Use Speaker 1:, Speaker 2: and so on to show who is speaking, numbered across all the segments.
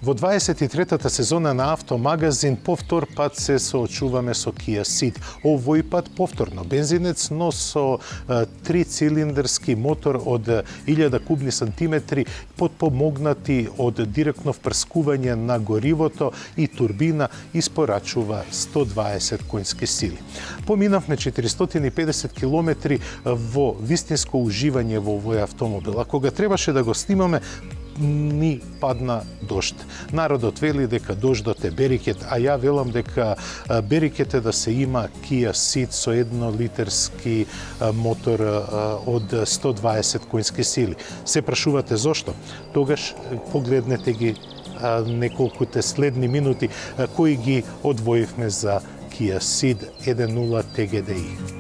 Speaker 1: Во 23-та сезона на Автомагазин повтор пат се соочуваме со Kia Ceed. Овој пат повторно бензинец, но со 3-цилиндарски мотор од 1000 кубни сантиметри, подпомогнати од директно впрскување на горивото и турбина, испорачува 120 конски сили. Поминавме 450 километри во вистинско уживање во овој автомобил. А кога требаше да го снимаме, ни падна дожд. Народот вели дека дождот е берикет, а ја велам дека берикет е да се има Kia Ceed со 1-литерски мотор од 120 конски сили. Се прашувате зошто? Тогаш погледнете ги неколкуте следни минути кои ги одвоивме за Kia Ceed 1.0 TGDI.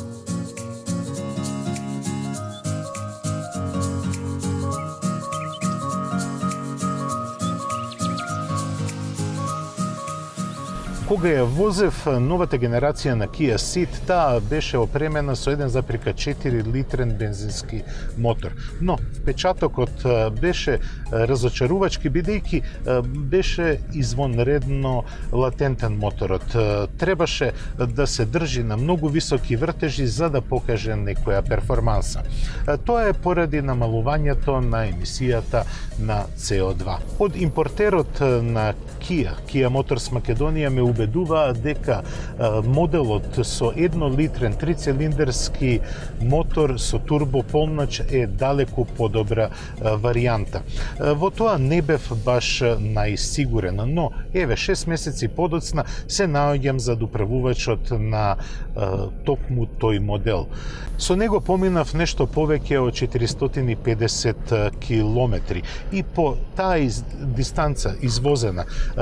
Speaker 1: Кога ја возев новата генерација на Kia Ceed, таа беше опремена со 1,4 литрен бензински мотор. Но впечатокот беше разочарувачки, бидејќи беше извонредно латентен моторот. Требаше да се држи на многу високи вртежи за да покаже некоја перформанса. Тоа е поради намалувањето на емисијата на CO2. Од импортерот на Kia Motors Македонија ме убедуваа дека моделот со 1-литрен 3-цилиндарски мотор со турбополнач е далеку подобра варијанта. Во тоа не бев баш најсигурен, но еве 6 месеци подоцна се наоѓам за управувачот на токму тој модел. Со него поминав нешто повеќе од 450 километри и по таа дистанца извозена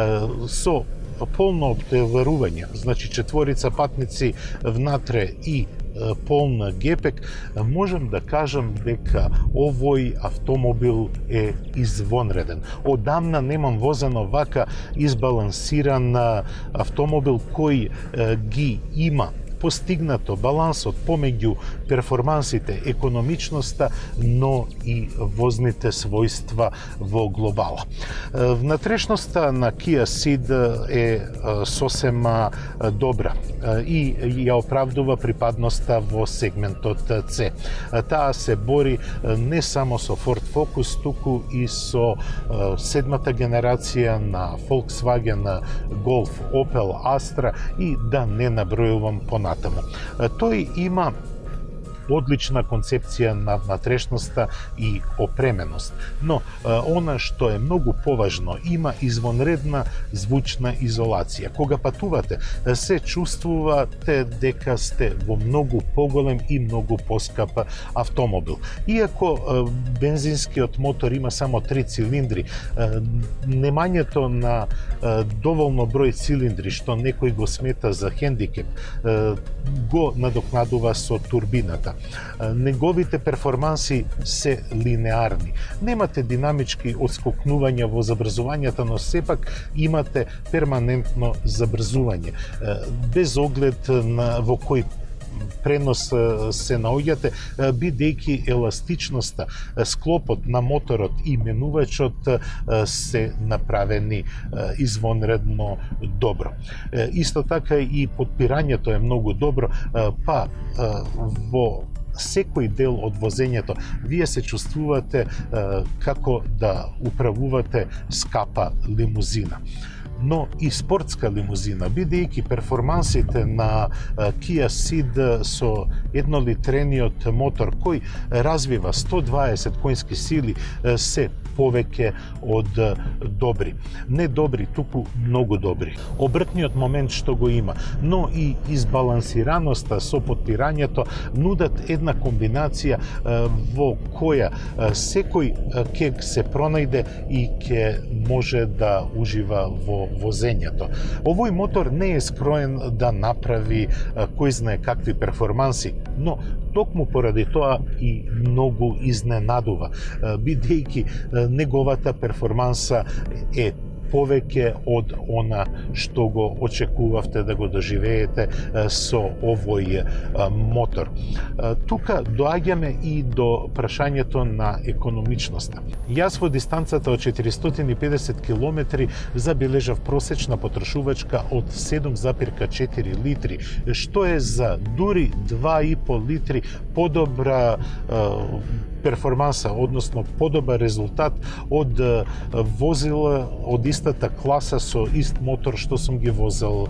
Speaker 1: со полно обтоварување, значи 4 патници внатре и полна гепек, можам да кажам дека овој автомобил е извонреден. Одамна немам возен овака избалансиран автомобил кој ги има постигнато балансот помеѓу перформансите, економичноста, но и возните својства во глобала. Внатрешноста на Kia Ceed е сосема добра и ја оправдува припадноста во сегментот C. Таа се бори не само со Ford Focus, туку и со седмата генерација на Volkswagen Golf, Opel Astra и да не набројувам понатаму. Тој има одлична концепција на внатрешноста и опременост. Но она што е многу поважно, има извонредна звучна изолација. Кога патувате, се чувствувате дека сте во многу поголем и многу поскап автомобил. Иако бензинскиот мотор има само 3 цилиндри, немањето на доволно број цилиндри, што некој го смета за хендикеп, го надокнадува со турбината. Неговите перформанси се линеарни. Немате динамички отскокнувања во забрзувањата, но сепак имате перманентно забрзување. Без оглед на во кој пренос се наоѓате, бидејќи еластичноста, склопот на моторот и менувачот се направени извонредно добро. Исто така и подпирањето е многу добро, па во секој дел од возењето вие се чувствувате како да управувате скапа лимузина. Но и спортска лимузина, бидејќи перформансите на Kia Ceed со 1-литрениот мотор кој развива 120 конски сили се повеќе од добри. Не добри, туку многу добри. Обртниот момент што го има, но и избалансираноста со подпирањето нудат една комбинација во која секој ќе се пронајде и ќе може да ужива во возењето. Овој мотор не е скроен да направи кој знае какви перформанси, но токму поради тоа и многу изненадува, бидејќи неговата перформанса е повеќе од она што го очекувавте да го доживеете со овој мотор. Тука доаѓаме и до прашањето на економичноста. Јас во дистанцата од 450 км забележав просечна потрошувачка од 7,4 литри, што е за дури 2,5 литри подобра перформанса, односно подобар резултат од возила од истата класа со ист мотор што сум ги возел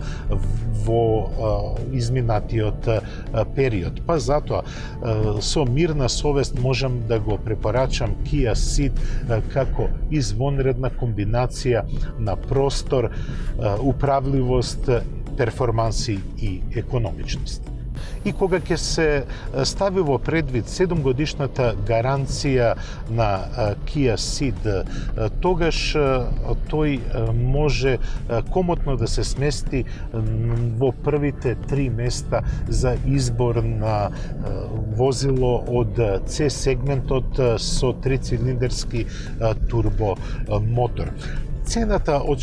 Speaker 1: во изминатиот период. Па затоа со мирна совест можам да го препорачам Kia Ceed како извонредна комбинација на простор, управливост, перформанси и економичност. И кога ќе се стави во предвид 7-годишната гаранција на Kia Ceed, тогаш тој може комотно да се смести во првите 3 места за избор на возило од C сегментот со 3-цилиндерски турбо мотор. Цената од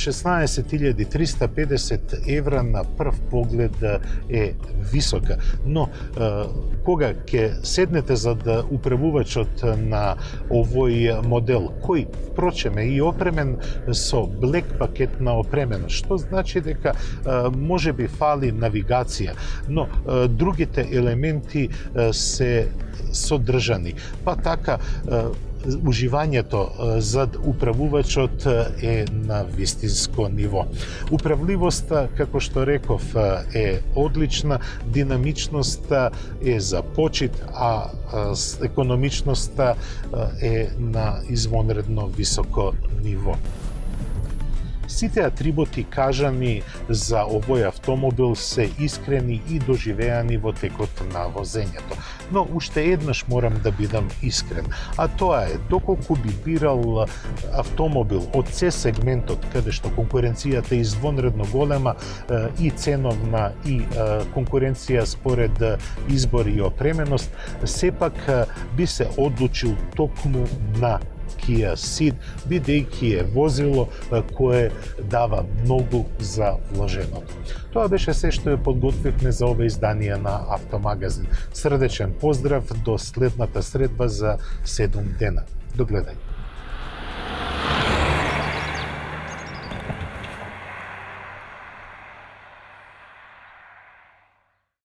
Speaker 1: 16.350 евра на прв поглед е висока, но кога ќе седнете за да управувачот на овој модел, кој впрочем е и опремен со Black пакет на опременост, што значи дека може би фали навигација, но другите елементи се содржани. Па така, уживањето зад управувачот е на вистинско ниво. Управливоста, како што реков, е одлична, динамичноста е за почит, а економичноста е на извонредно високо ниво. Сите атрибути кажани за овој автомобил се искрени и доживеани во текот на возењето. Но уште еднаш морам да бидам искрен, а тоа е доколку би бирал автомобил од C сегментот, каде што конкуренцијата е извонредно голема и ценовна и конкуренција според избор и опременост, сепак би се одлучил токму на Kia Ceed, бидејќи е возило кое дава многу за вложеното. Тоа беше се што ја подготвивме за ова издание на Автомагазин. Срдечен поздрав до следната средба за 7 дена. До гледање.